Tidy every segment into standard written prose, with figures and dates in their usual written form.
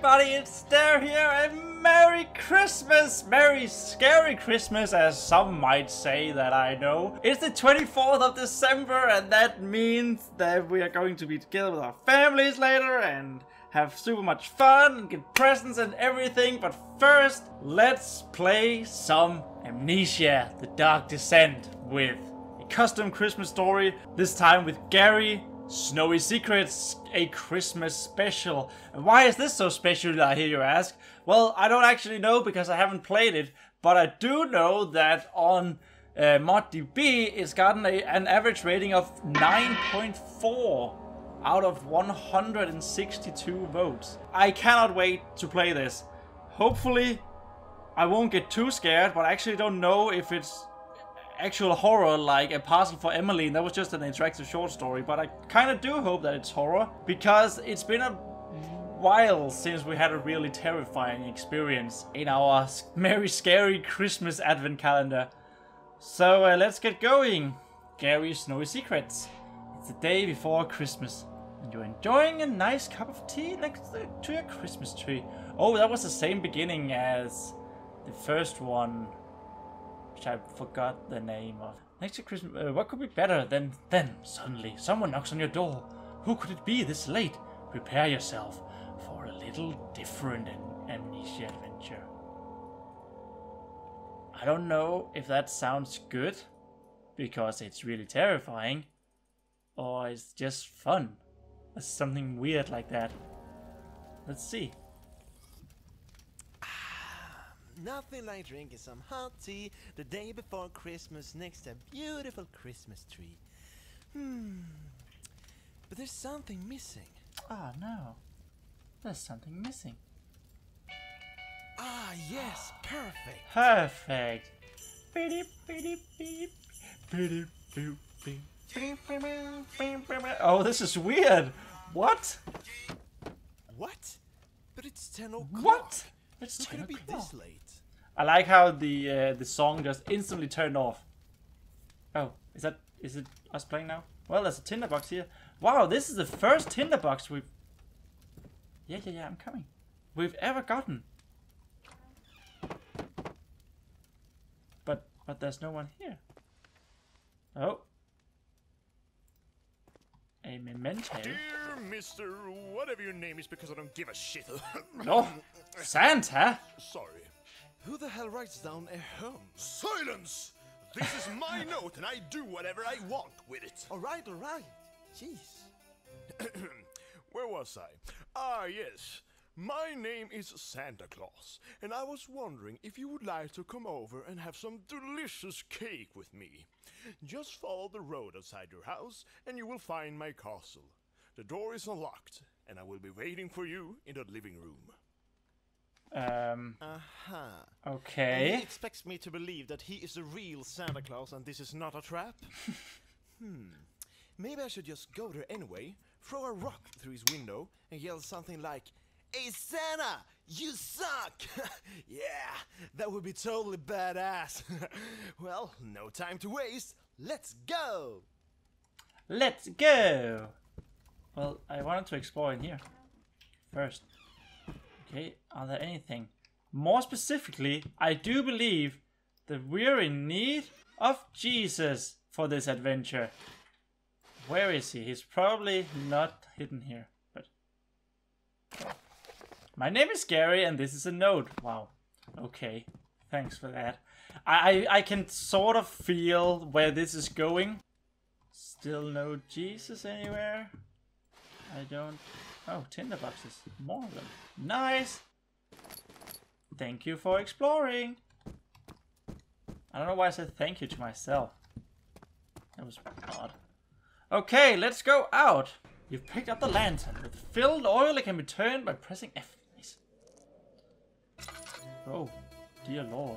everybody, itsDair here, and Merry Christmas! Merry Scary Christmas, as some might say that I know. It's the 24th of December, and that means that we are going to be together with our families later and have super much fun and get presents and everything. But first, let's play some Amnesia, The Dark Descent, with a custom Christmas story, this time with Gary. Snowy Secrets, a Christmas special. And why is this so special, I hear you ask? Well, I don't actually know because I haven't played it, but I do know that on ModDB it's gotten an average rating of 9.4 out of 162 votes. I cannot wait to play this. Hopefully I won't get too scared, but I actually don't know if it's actual horror like A Parcel for Emily. That was just an interactive short story, but I kind of do hope that it's horror, because it's been a while since we had a really terrifying experience in our Merry Scary Christmas advent calendar. So let's get going. Gary's Snowy Secrets. It's the day before Christmas, and you're enjoying a nice cup of tea next to your Christmas tree. Oh, that was the same beginning as the first one, which I forgot the name of. Next to Christmas, what could be better than then suddenly someone knocks on your door? Who could it be this late? Prepare yourself for a little different amnesia adventure. I don't know if that sounds good, because it's really terrifying, or it's just fun. It's something weird like that. Let's see. Nothing like drinking some hot tea the day before Christmas next to a beautiful Christmas tree. But there's something missing. Ah, no. There's something missing. Ah, yes, perfect. Perfect. Beep, beep, beep. Beep, beep, beep. Oh, this is weird. What? What? But it's 10 o'clock. What? It's How could it be this late? I like how the song just instantly turned off. Oh, is it us playing now? Well, there's a tinderbox here. Wow, this is the first tinderbox we've... Yeah, I'm coming. We've ever gotten. But there's no one here. Oh. A memento. Dear Mr. Whatever your name is, because I don't give a shit. Oh, Santa? Sorry. Who the hell writes down a home? Silence! This is my note and I do whatever I want with it. Alright. Jeez. Where was I? Ah, yes. My name is Santa Claus, and I was wondering if you would like to come over and have some delicious cake with me. Just follow the road outside your house and you will find my castle. The door is unlocked, and I will be waiting for you in the living room. Okay. And he expects me to believe that he is the real Santa Claus and this is not a trap? Maybe I should just go there anyway, throw a rock through his window and yell something like, "Hey Santa, you suck!" Yeah, that would be totally badass. Well, no time to waste. Let's go! Let's go! Well, I wanted to explore in here first. Okay, are there anything? More specifically, I do believe that we're in need of Jesus for this adventure. Where is he? He's probably not hidden here, but... My name is Gary and this is a note. Wow. Okay, thanks for that. I can sort of feel where this is going. Still no Jesus anywhere. I don't... Oh, tinderboxes. More of them. Nice! Thank you for exploring. I don't know why I said thank you to myself. That was odd. Okay, let's go out. You've picked up the lantern. With filled oil, it can be turned by pressing F. Nice. Oh, dear Lord.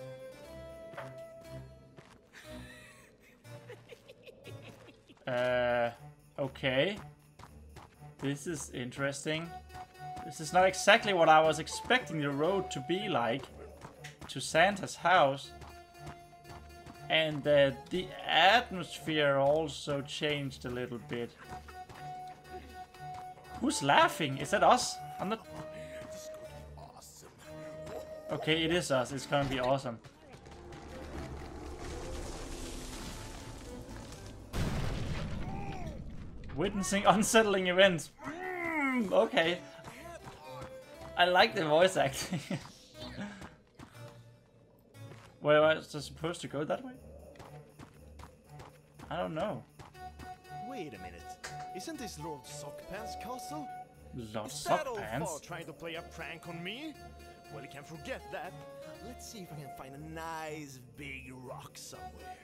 Okay. This is interesting. This is not exactly what I was expecting the road to be like to Santa's house. And the atmosphere also changed a little bit. Who's laughing? Is that us? I'm not... Okay, it is us. It's gonna be awesome. Witnessing unsettling events. Okay. I like the voice acting. Where was I supposed to go that way? I don't know. Wait a minute. Isn't this Lord Sockpants' castle? Lord Is that old Sockpants? fart trying to play a prank on me? Well, you can forget that. Let's see if I can find a nice big rock somewhere.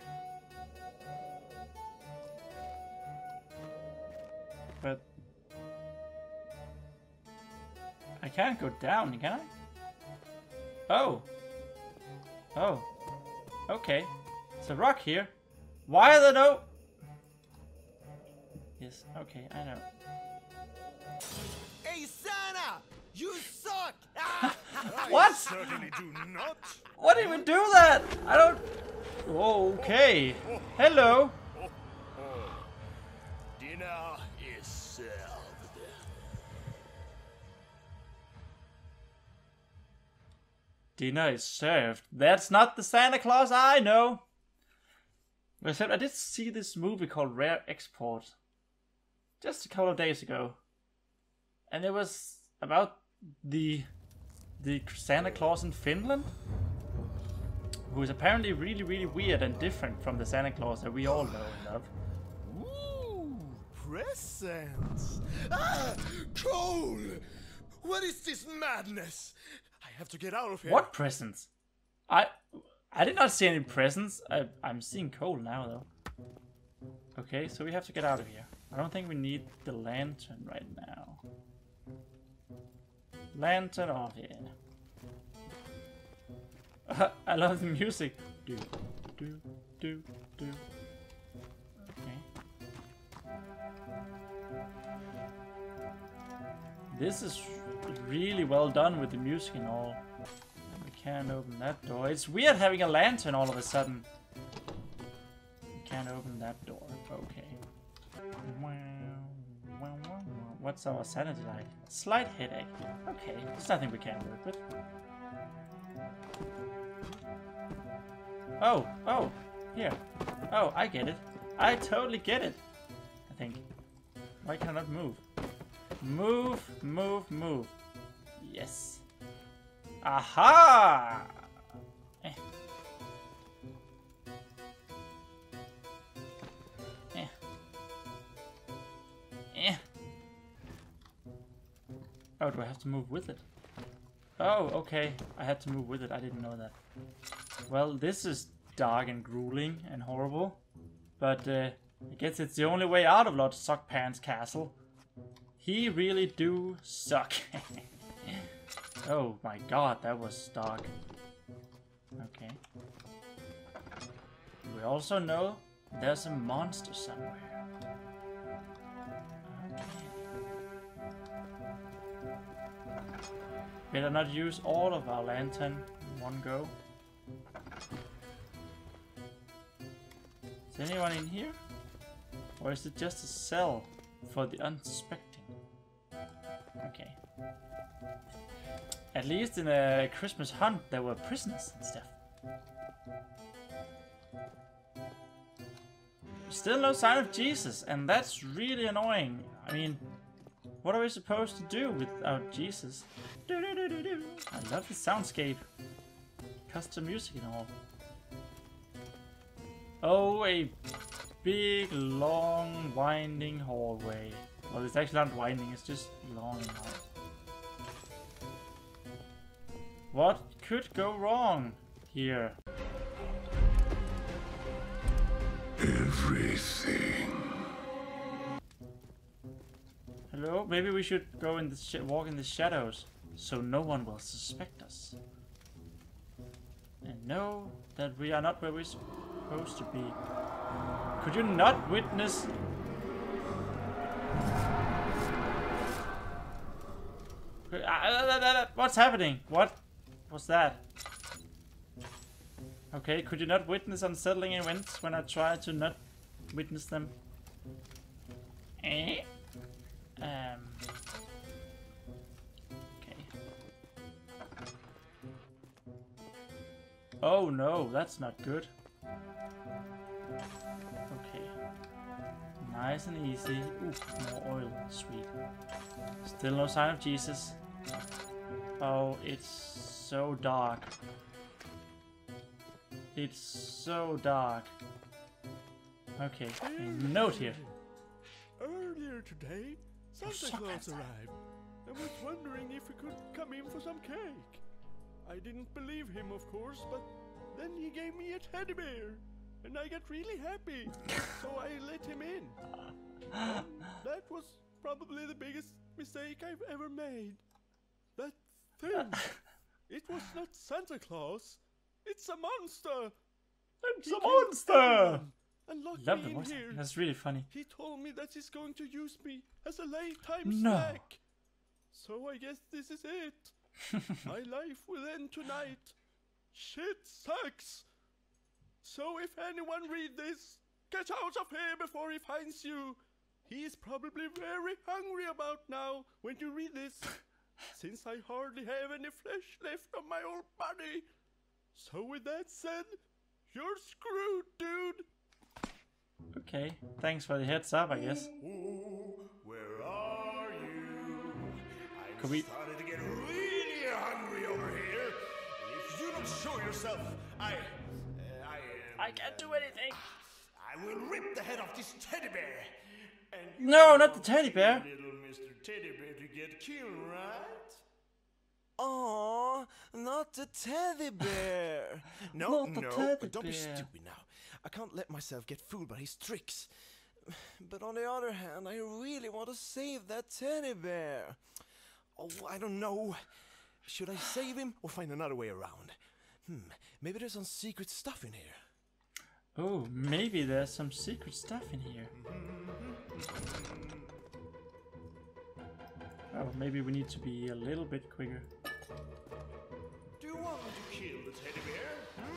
But I can't go down, can I? Oh. Oh. Okay. It's a rock here. Why are there no... Yes, okay, I know. Hey, Santa! You suck! Ah! What? Certainly do not. What did we do that? I don't... Okay. Hello. Dinner is served. Dinner is served. That's not the Santa Claus I know. Except I did see this movie called Rare Export just a couple of days ago. And it was about the Santa Claus in Finland, who is apparently really, really weird and different from the Santa Claus that we all know and love. Ooh, presents! Ah, coal! What is this madness? I have to get out of here. What presents? I did not see any presents. I'm seeing coal now though. Okay, so we have to get out of here. I don't think we need the lantern right now. Lantern off here. I love the music. Do, do, do, do. Okay. This is really well done with the music and all. We can't open that door. It's weird having a lantern all of a sudden. We can't open that door. Okay. What's our sanity like? Slight headache. Okay, there's nothing we can't work with. Oh, here. Oh, I get it. I totally get it. I think. Why can I not move? Move, move, move. Yes. Aha! Eh. Eh. Eh. Oh, do I have to move with it? Oh, okay. I had to move with it. I didn't know that. Well, this is dark and grueling and horrible. But I guess it's the only way out of Lord Sockpants' castle. He really do suck. Oh my god, that was dark. Okay. We also know there's a monster somewhere. Okay. Better not use all of our lantern in one go. Is anyone in here? Or is it just a cell for the unsuspecting? Okay. At least in a Christmas hunt there were prisoners and stuff. Still no sign of Jesus, and that's really annoying. I mean, what are we supposed to do without Jesus? I love the soundscape. Custom music and all. Oh, a big, long, winding hallway. Well, it's actually not winding, it's just long and hard. What could go wrong here? Everything. Hello? Maybe we should go in the walk in the shadows, so no one will suspect us. And know that we are not where we're supposed to be. Could you not witness? What's happening? What was that? Okay, could you not witness unsettling events when I try to not witness them? Okay. Oh no, that's not good. Okay. Nice and easy. Ooh, more oil. Sweet. Still no sign of Jesus. Oh, it's so dark. It's so dark. Okay, a note here. Earlier today, Santa Claus arrived. I was wondering if he could come in for some cake. I didn't believe him, of course, but then he gave me a teddy bear, and I got really happy, so I let him in. And that was probably the biggest mistake I've ever made. That thing, it was not Santa Claus, it's a monster. It's a monster! And locked Love me the in voice. here. That's really funny. He told me that he's going to use me as a late-time No. snack. So I guess this is it. My life will end tonight. Shit sucks. So if anyone read this, get out of here before he finds you. He is probably very hungry about now when you read this, since I hardly have any flesh left on my old body. So with that said, you're screwed, dude. Okay, thanks for the heads up, I guess. Ooh, where are you? I'm Could we- starting to get really hungry over here. If you don't show yourself, I can't do anything. I will rip the head off this teddy bear. And you No, don't not the want teddy bear. Little Mr. Teddy Bear to get killed, right? Aw, not the teddy bear. No, Not the no, teddy Don't be bear. stupid now. I can't let myself get fooled by his tricks. But on the other hand, I really want to save that teddy bear. Oh, I don't know. Should I save him or find another way around? Maybe there's some secret stuff in here. Oh, maybe there's some secret stuff in here. Oh, maybe we need to be a little bit quicker. Do you want me to kill the teddy bear?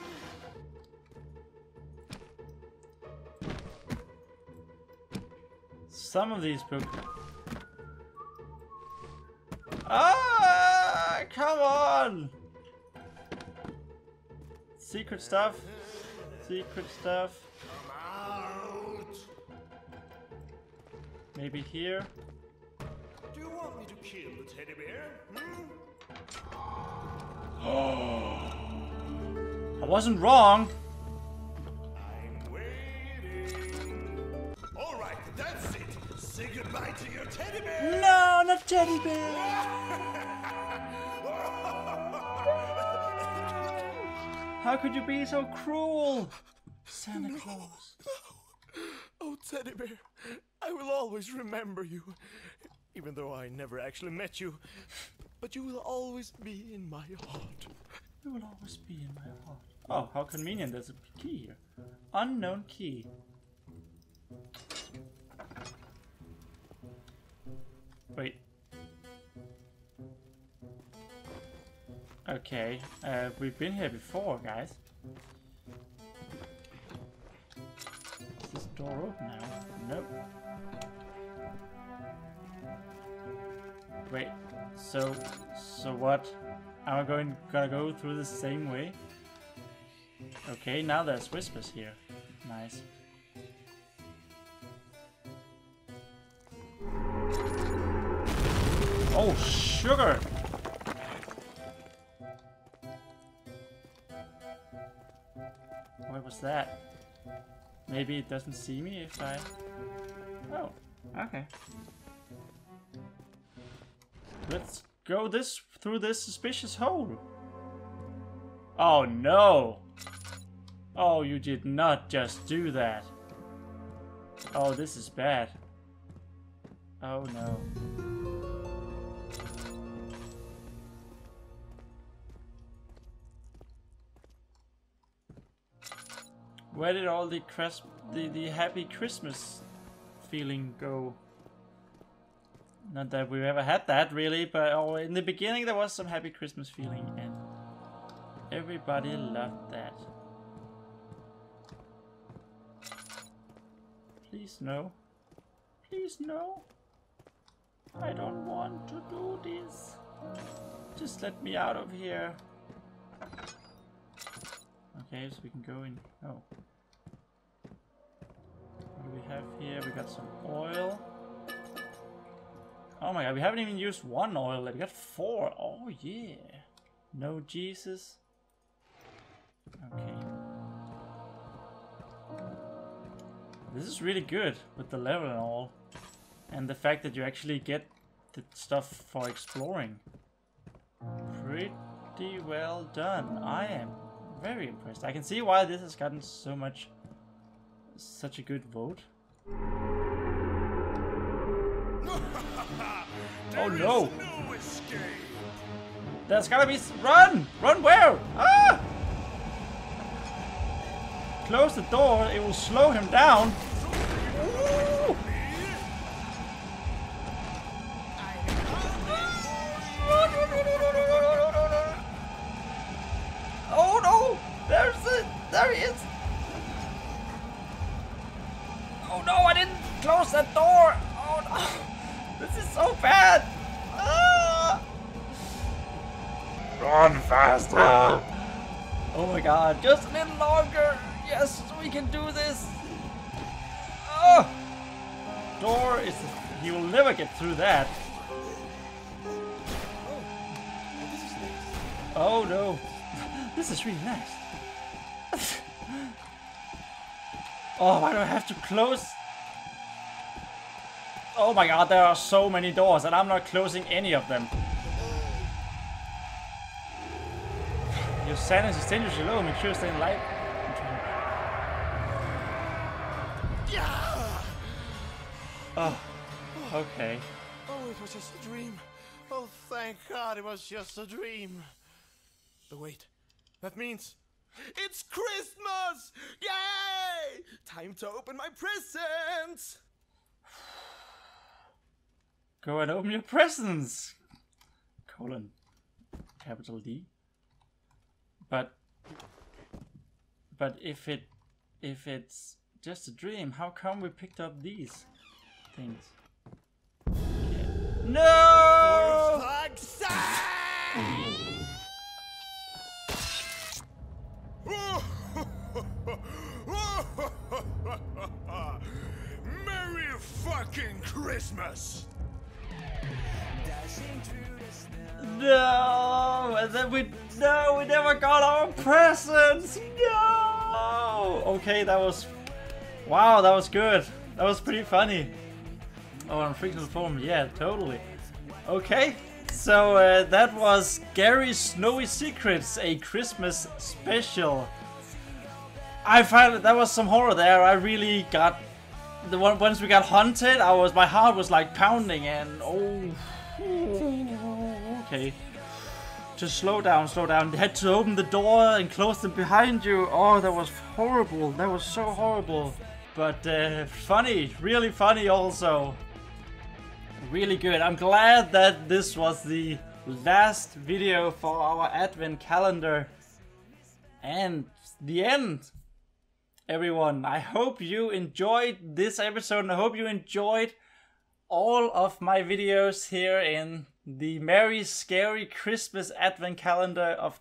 Some of these books. Ah, come on! Secret stuff. Secret stuff. Come out! Maybe here. Do you want me to kill the teddy bear? I wasn't wrong. I'm waiting. All right, that's it. Say goodbye to your teddy bear. No, not teddy bear. How could you be so cruel, Santa Claus? Oh, teddy bear, I will always remember you. Even though I never actually met you. But you will always be in my heart. You will always be in my heart. Oh, how convenient. There's a key here. Unknown key. Wait. Okay, we've been here before, guys. Is this door open now? Nope. Wait, so what? Am I gonna go through the same way? Okay, now there's whispers here. Nice. Oh, sugar! What was that? Maybe it doesn't see me if I... Oh, okay. Let's go through this suspicious hole. Oh no! Oh, you did not just do that. Oh, this is bad. Oh no. Where did all the happy Christmas feeling go? Not that we've ever had that really, but in the beginning there was some happy Christmas feeling and everybody loved that. Please no. Please no. I don't want to do this. Just let me out of here. Okay, so we can go in. Oh. What do we have here? We got some oil. Oh my god, we haven't even used one oil. We got 4. Oh yeah. No Jesus. Okay. This is really good with the level and all. And the fact that you actually get the stuff for exploring. Pretty well done. I am very impressed. I can see why this has gotten such a good vote. Oh no! There's gotta be run! Run where? Ah! Close the door, it will slow him down. Ooh. Oh no! There he is! Oh no, I didn't close that door! Oh no! This is so bad! Ah. Run faster! Oh my god, just a little longer! Yes, we can do this! Oh! Door is... he will never get through that. Oh no! This is really nice. Oh, why do I have to close? Oh my god, there are so many doors and I'm not closing any of them. Your sanity is dangerously low, make sure to stay in light. Oh, okay. Oh, it was just a dream. Oh, thank God it was just a dream. But wait, that means it's Christmas! Yay! Time to open my presents! Go and open your presents! Capital D. But if it's just a dream, how come we picked up these things? Okay. No! For fuck's sake! Merry fucking Christmas! No! And then we never got our presents! No! Okay, that was... wow, that was good. That was pretty funny. Oh, I'm freaking form. Yeah, totally. Okay, so that was Gary's Snowy Secrets, a Christmas special. I found that was some horror there. I really got the one once we got hunted. My heart was like pounding, and oh, okay. Just slow down, slow down. They had to open the door and close them behind you. Oh, that was horrible. That was so horrible. But funny, really funny also. Really good. I'm glad that this was the last video for our advent calendar. And the end, everyone. I hope you enjoyed this episode, and I hope you enjoyed all of my videos here in the Merry Scary Christmas Advent Calendar of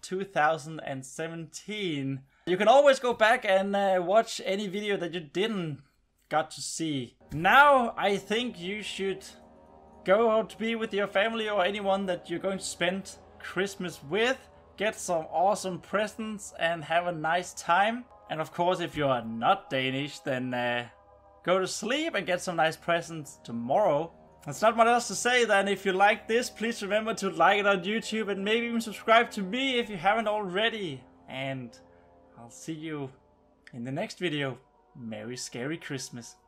2017. You can always go back and watch any video that you didn't got to see. Now I think you should go out to be with your family or anyone that you're going to spend Christmas with. Get some awesome presents and have a nice time. And of course, if you are not Danish, then go to sleep and get some nice presents tomorrow. There's not much else to say than if you like this, please remember to like it on YouTube and maybe even subscribe to me if you haven't already. And I'll see you in the next video. Merry Scary Christmas.